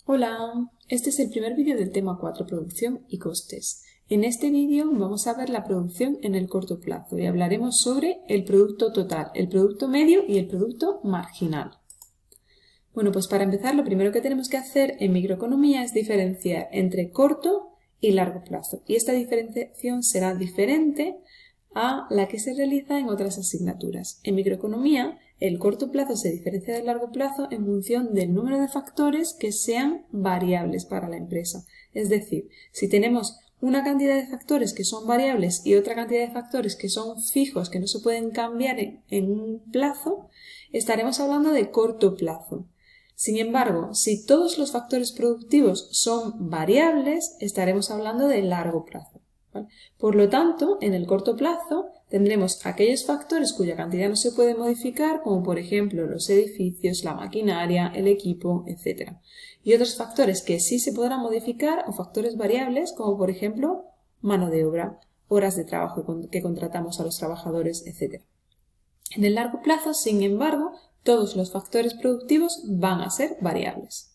Hola, este es el primer vídeo del tema 4, producción y costes. En este vídeo vamos a ver la producción en el corto plazo y hablaremos sobre el producto total, el producto medio y el producto marginal. Bueno, pues para empezar lo primero que tenemos que hacer en microeconomía es diferenciar entre corto y largo plazo. Y esta diferenciación será diferente a la que se realiza en otras asignaturas. En microeconomía, el corto plazo se diferencia del largo plazo en función del número de factores que sean variables para la empresa. Es decir, si tenemos una cantidad de factores que son variables y otra cantidad de factores que son fijos, que no se pueden cambiar en un plazo, estaremos hablando de corto plazo. Sin embargo, si todos los factores productivos son variables, estaremos hablando de largo plazo. ¿Vale? Por lo tanto, en el corto plazo tendremos aquellos factores cuya cantidad no se puede modificar, como por ejemplo los edificios, la maquinaria, el equipo, etc. Y otros factores que sí se podrán modificar o factores variables, como por ejemplo mano de obra, horas de trabajo que contratamos a los trabajadores, etc. En el largo plazo, sin embargo, todos los factores productivos van a ser variables.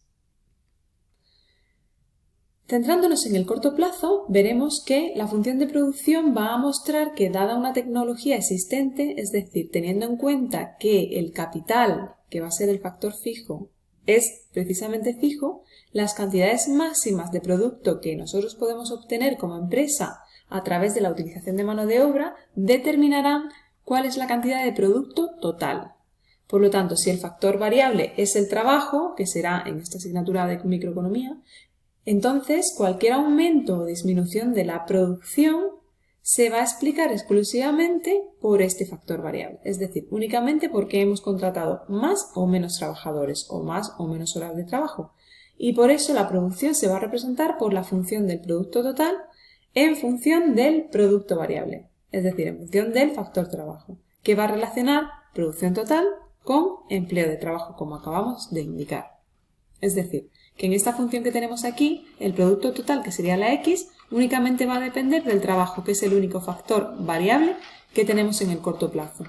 Centrándonos en el corto plazo, veremos que la función de producción va a mostrar que, dada una tecnología existente, es decir, teniendo en cuenta que el capital, que va a ser el factor fijo, es precisamente fijo, las cantidades máximas de producto que nosotros podemos obtener como empresa a través de la utilización de mano de obra determinarán cuál es la cantidad de producto total. Por lo tanto, si el factor variable es el trabajo, que será en esta asignatura de microeconomía, entonces cualquier aumento o disminución de la producción se va a explicar exclusivamente por este factor variable, es decir, únicamente porque hemos contratado más o menos trabajadores o más o menos horas de trabajo. Y por eso la producción se va a representar por la función del producto total en función del producto variable, es decir, en función del factor trabajo, que va a relacionar producción total con empleo de trabajo, como acabamos de indicar. Es decir, que en esta función que tenemos aquí, el producto total, que sería la X, únicamente va a depender del trabajo, que es el único factor variable que tenemos en el corto plazo.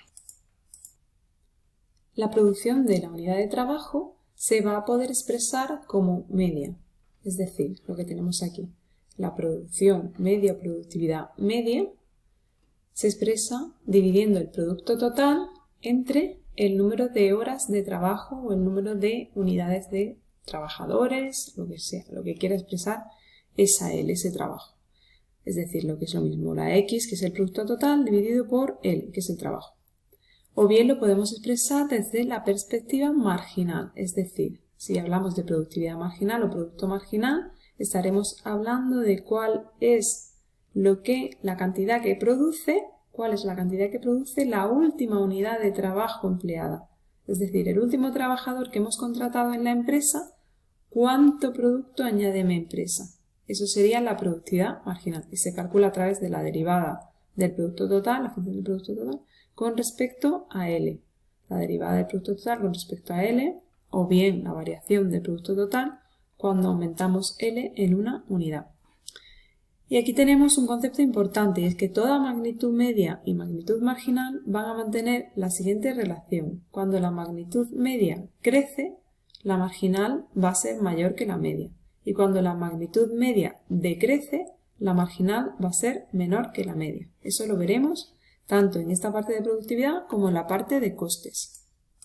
La producción de la unidad de trabajo se va a poder expresar como media, es decir, lo que tenemos aquí. La producción media o productividad media se expresa dividiendo el producto total entre el número de horas de trabajo o el número de unidades de trabajadores, lo que sea, lo que quiera expresar esa L, ese trabajo. Es decir, lo que es lo mismo, la X, que es el producto total, dividido por L, que es el trabajo. O bien lo podemos expresar desde la perspectiva marginal, es decir, si hablamos de productividad marginal o producto marginal, estaremos hablando de cuál es la cantidad que produce, cuál es la cantidad que produce la última unidad de trabajo empleada. Es decir, el último trabajador que hemos contratado en la empresa, ¿cuánto producto añade mi empresa? Eso sería la productividad marginal y se calcula a través de la derivada del producto total, la función del producto total, con respecto a L. La derivada del producto total con respecto a L, o bien la variación del producto total cuando aumentamos L en una unidad. Y aquí tenemos un concepto importante y es que toda magnitud media y magnitud marginal van a mantener la siguiente relación. Cuando la magnitud media crece, la marginal va a ser mayor que la media. Y cuando la magnitud media decrece, la marginal va a ser menor que la media. Eso lo veremos tanto en esta parte de productividad como en la parte de costes.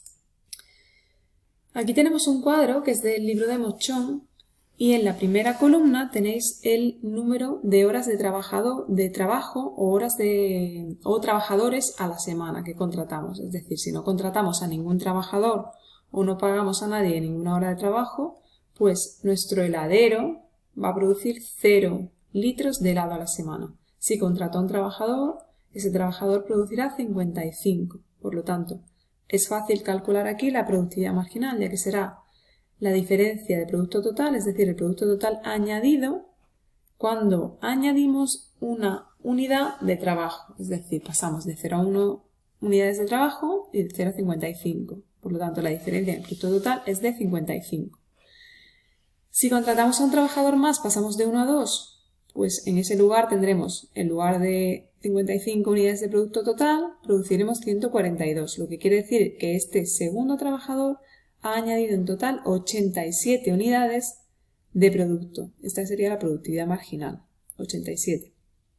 Aquí tenemos un cuadro que es del libro de Mochón. Y en la primera columna tenéis el número de horas de trabajo o trabajadores a la semana que contratamos. Es decir, si no contratamos a ningún trabajador o no pagamos a nadie ninguna hora de trabajo, pues nuestro heladero va a producir 0 litros de helado a la semana. Si contrató a un trabajador, ese trabajador producirá 55. Por lo tanto, es fácil calcular aquí la productividad marginal, ya que será la diferencia de producto total, es decir, el producto total añadido cuando añadimos una unidad de trabajo. Es decir, pasamos de 0 a 1 unidades de trabajo y de 0 a 55. Por lo tanto, la diferencia en el producto total es de 55. Si contratamos a un trabajador más, pasamos de 1 a 2, pues en ese lugar tendremos, en lugar de 55 unidades de producto total, produciremos 142, lo que quiere decir que este segundo trabajador ha añadido en total 87 unidades de producto. Esta sería la productividad marginal, 87.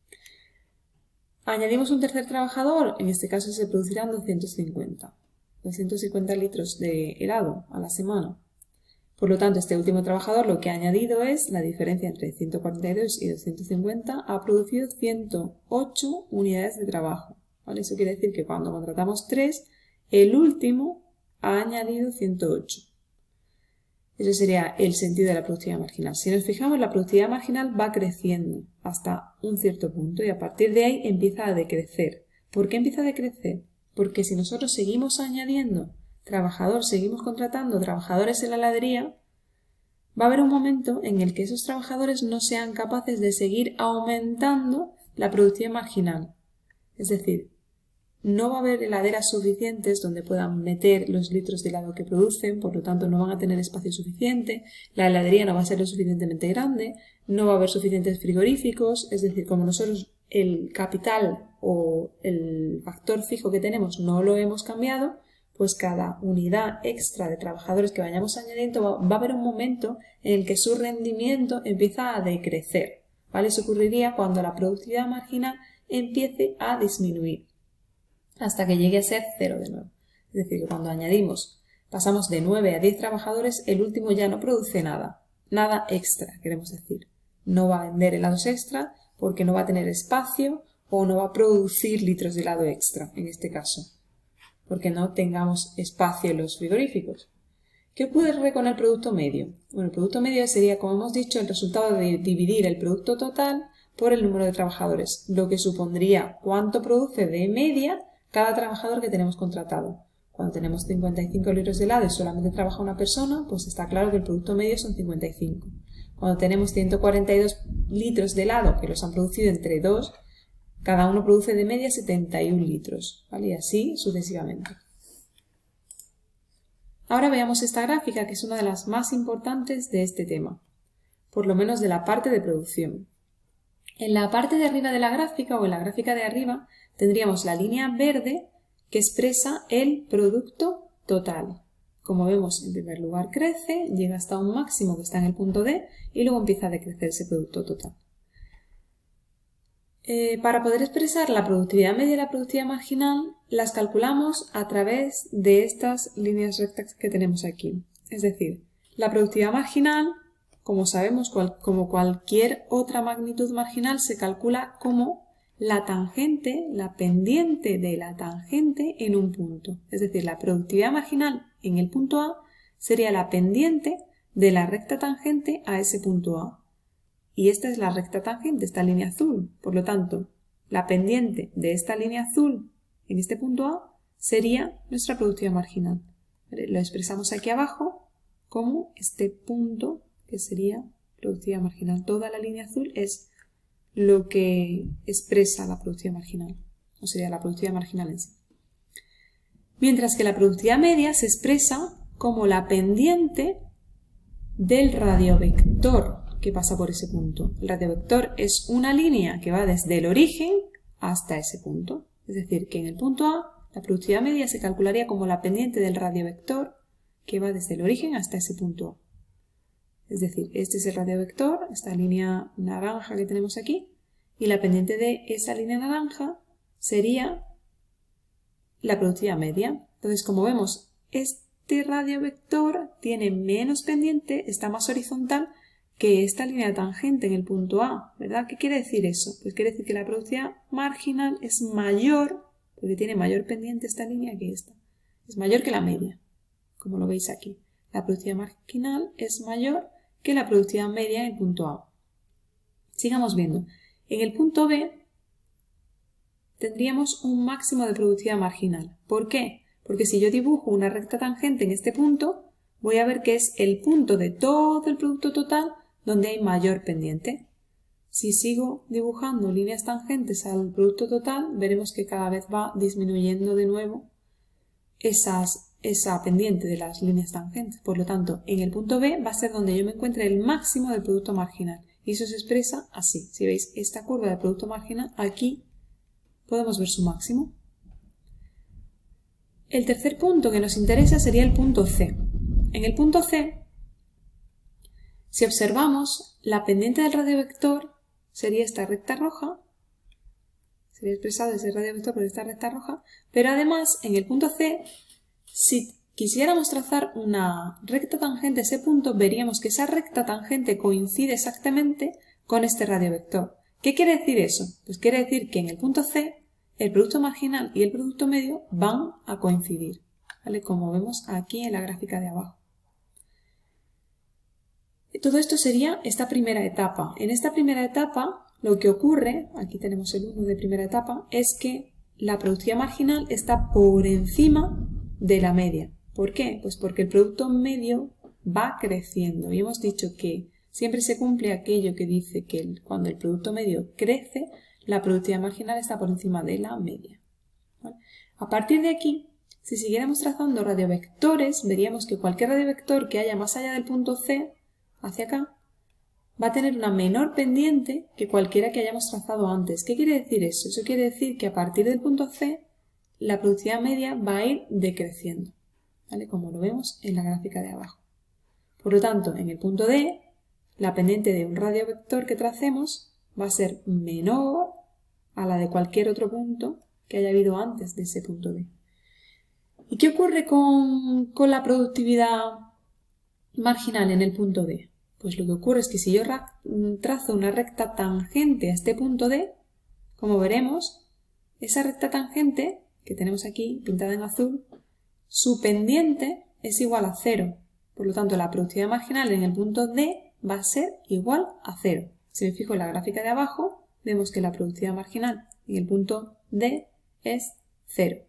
Añadimos un tercer trabajador, en este caso se producirán 250 litros de helado a la semana. Por lo tanto, este último trabajador lo que ha añadido es la diferencia entre 142 y 250, ha producido 108 unidades de trabajo. ¿Vale? Eso quiere decir que cuando contratamos 3, el último ha añadido 108. Eso sería el sentido de la productividad marginal. Si nos fijamos, la productividad marginal va creciendo hasta un cierto punto y a partir de ahí empieza a decrecer. ¿Por qué empieza a decrecer? Porque si nosotros seguimos añadiendo trabajadores, seguimos contratando trabajadores en la heladería, va a haber un momento en el que esos trabajadores no sean capaces de seguir aumentando la productividad marginal. Es decir, no va a haber heladeras suficientes donde puedan meter los litros de helado que producen, por lo tanto no van a tener espacio suficiente, la heladería no va a ser lo suficientemente grande, no va a haber suficientes frigoríficos, es decir, como nosotros el capital o el factor fijo que tenemos no lo hemos cambiado, pues cada unidad extra de trabajadores que vayamos añadiendo va a haber un momento en el que su rendimiento empieza a decrecer, ¿vale? Eso ocurriría cuando la productividad marginal empiece a disminuir hasta que llegue a ser 0 de nuevo. Es decir, que cuando pasamos de 9 a 10 trabajadores, el último ya no produce nada extra, queremos decir. No va a vender helados extra porque no va a tener espacio o no va a producir litros de helado extra, en este caso, porque no tengamos espacio en los frigoríficos. ¿Qué ocurre con el producto medio? Bueno, el producto medio sería, como hemos dicho, el resultado de dividir el producto total por el número de trabajadores, lo que supondría cuánto produce de media cada trabajador que tenemos contratado. Cuando tenemos 55 litros de helado y solamente trabaja una persona, pues está claro que el producto medio son 55. Cuando tenemos 142 litros de helado que los han producido entre 2, cada uno produce de media 71 litros, ¿vale? Y así sucesivamente. Ahora veamos esta gráfica, que es una de las más importantes de este tema, por lo menos de la parte de producción. En la parte de arriba de la gráfica, o en la gráfica de arriba, tendríamos la línea verde que expresa el producto total. Como vemos, en primer lugar crece, llega hasta un máximo que está en el punto D y luego empieza a decrecer ese producto total. Para poder expresar la productividad media y la productividad marginal, las calculamos a través de estas líneas rectas que tenemos aquí. Es decir, la productividad marginal, como sabemos, como cualquier otra magnitud marginal, se calcula como la tangente, la pendiente de la tangente en un punto. Es decir, la productividad marginal en el punto A sería la pendiente de la recta tangente a ese punto A. Y esta es la recta tangente, esta línea azul. Por lo tanto, la pendiente de esta línea azul en este punto A sería nuestra productividad marginal. Lo expresamos aquí abajo como este punto que sería productividad marginal. Toda la línea azul es lo que expresa la productividad marginal, o sería la productividad marginal en sí. Mientras que la productividad media se expresa como la pendiente del radiovector que pasa por ese punto. El radiovector es una línea que va desde el origen hasta ese punto. Es decir, que en el punto A la productividad media se calcularía como la pendiente del radiovector que va desde el origen hasta ese punto A. Es decir, este es el radiovector, esta línea naranja que tenemos aquí, y la pendiente de esa línea naranja sería la productividad media. Entonces, como vemos, este radiovector tiene menos pendiente, está más horizontal que esta línea tangente en el punto A, ¿verdad? ¿Qué quiere decir eso? Pues quiere decir que la productividad marginal es mayor, porque tiene mayor pendiente esta línea que esta. Es mayor que la media, como lo veis aquí. La productividad marginal es mayor que la productividad media en el punto A. Sigamos viendo. En el punto B tendríamos un máximo de productividad marginal. ¿Por qué? Porque si yo dibujo una recta tangente en este punto, voy a ver que es el punto de todo el producto total donde hay mayor pendiente. Si sigo dibujando líneas tangentes al producto total, veremos que cada vez va disminuyendo de nuevo esa pendiente de las líneas tangentes. Por lo tanto, en el punto B va a ser donde yo me encuentre el máximo del producto marginal. Y eso se expresa así. Si veis esta curva de producto marginal, aquí podemos ver su máximo. El tercer punto que nos interesa sería el punto C. En el punto C, si observamos, la pendiente del radiovector sería esta recta roja, sería expresado ese radiovector por esta recta roja, pero además en el punto C, si quisiéramos trazar una recta tangente a ese punto, veríamos que esa recta tangente coincide exactamente con este radiovector. ¿Qué quiere decir eso? Pues quiere decir que en el punto C, el producto marginal y el producto medio van a coincidir, ¿vale? Como vemos aquí en la gráfica de abajo. Todo esto sería esta primera etapa. En esta primera etapa, lo que ocurre, aquí tenemos el 1 de primera etapa, es que la productividad marginal está por encima de la media. ¿Por qué? Pues porque el producto medio va creciendo. Y hemos dicho que siempre se cumple aquello que dice que cuando el producto medio crece, la productividad marginal está por encima de la media, ¿vale? A partir de aquí, si siguiéramos trazando radiovectores, veríamos que cualquier radiovector que haya más allá del punto C, hacia acá, va a tener una menor pendiente que cualquiera que hayamos trazado antes. ¿Qué quiere decir eso? Eso quiere decir que a partir del punto C, la productividad media va a ir decreciendo, ¿vale? Como lo vemos en la gráfica de abajo. Por lo tanto, en el punto D, la pendiente de un radiovector que tracemos va a ser menor a la de cualquier otro punto que haya habido antes de ese punto D. ¿Y qué ocurre con la productividad marginal en el punto D? Pues lo que ocurre es que si yo trazo una recta tangente a este punto D, como veremos, esa recta tangente que tenemos aquí pintada en azul, su pendiente es igual a 0. Por lo tanto, la productividad marginal en el punto D va a ser igual a 0. Si me fijo en la gráfica de abajo, vemos que la productividad marginal en el punto D es 0.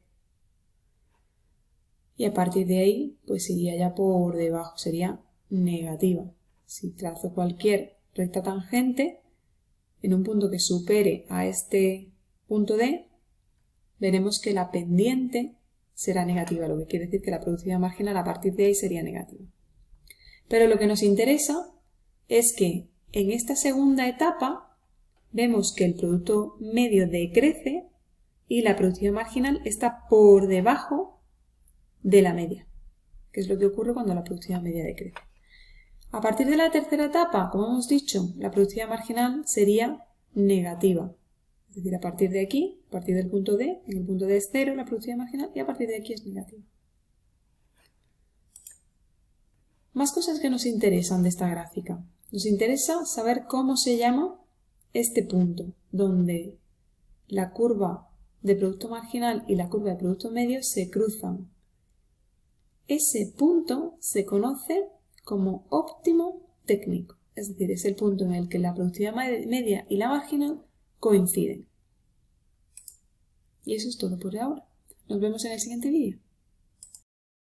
Y a partir de ahí, pues iría ya por debajo, sería negativa. Si trazo cualquier recta tangente en un punto que supere a este punto D, veremos que la pendiente será negativa, lo que quiere decir que la productividad marginal a partir de ahí sería negativa. Pero lo que nos interesa es que en esta segunda etapa vemos que el producto medio decrece y la productividad marginal está por debajo de la media, que es lo que ocurre cuando la productividad media decrece. A partir de la tercera etapa, como hemos dicho, la productividad marginal sería negativa. Es decir, a partir de aquí, a partir del punto D, en el punto D es 0 la productividad marginal y a partir de aquí es negativa. Más cosas que nos interesan de esta gráfica. Nos interesa saber cómo se llama este punto, donde la curva de producto marginal y la curva de producto medio se cruzan. Ese punto se conoce como óptimo técnico, es decir, es el punto en el que la productividad media y la marginal coinciden. Y eso es todo por ahora. Nos vemos en el siguiente vídeo.